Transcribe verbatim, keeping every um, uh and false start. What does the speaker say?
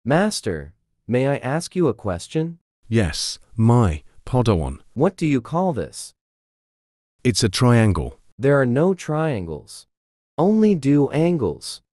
Master, may I ask you a question? Yes, my Padawan. What do you call this? It's a triangle. There are no triangles. Only do angles.